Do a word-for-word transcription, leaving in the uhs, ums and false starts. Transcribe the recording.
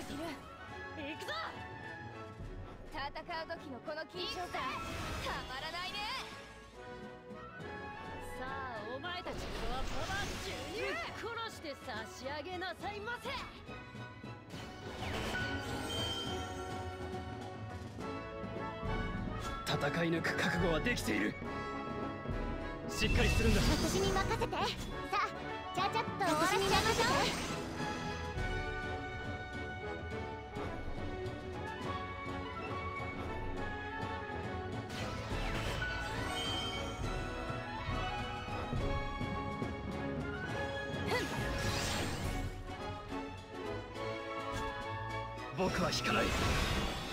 てる。行くぞ。戦う時のこの緊張感たまらないね。さあお前たちのはパワー注入。殺して差し上げなさいませ。 戦い抜く覚悟はできている。しっかりするんだ。 私に任せて。さあちゃちゃっと終わらせちゃいましょう。 僕は引かない。